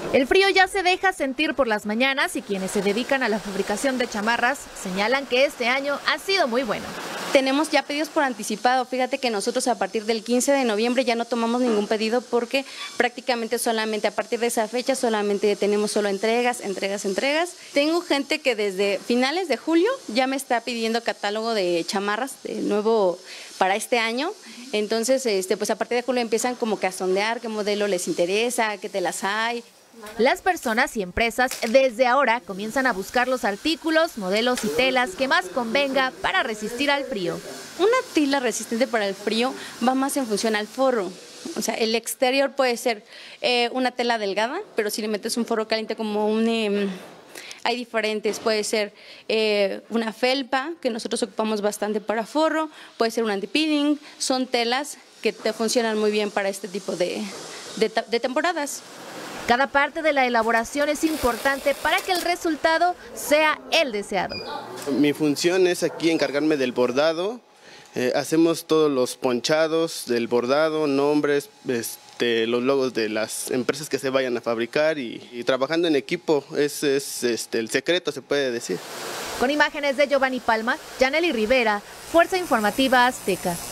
El frío ya se deja sentir por las mañanas y quienes se dedican a la fabricación de chamarras señalan que este año ha sido muy bueno. Tenemos ya pedidos por anticipado. Fíjate que nosotros a partir del 15 de noviembre ya no tomamos ningún pedido porque prácticamente solamente a partir de esa fecha solamente tenemos solo entregas. Tengo gente que desde finales de julio ya me está pidiendo catálogo de chamarras de nuevo para este año. Entonces, pues a partir de julio empiezan como que a sondear qué modelo les interesa, qué telas hay. Las personas y empresas desde ahora comienzan a buscar los artículos, modelos y telas que más convenga para resistir al frío. Una tela resistente para el frío va más en función al forro. O sea, el exterior puede ser una tela delgada, pero si le metes un forro caliente como hay diferentes, puede ser una felpa, que nosotros ocupamos bastante para forro, puede ser un anti-pinning, son telas que te funcionan muy bien para este tipo de temporadas. Cada parte de la elaboración es importante para que el resultado sea el deseado. Mi función es aquí encargarme del bordado. Hacemos todos los ponchados del bordado, nombres, los logos de las empresas que se vayan a fabricar y trabajando en equipo. Ese es el secreto, se puede decir. Con imágenes de Giovanni Palma, Yaneli Rivera, Fuerza Informativa Azteca.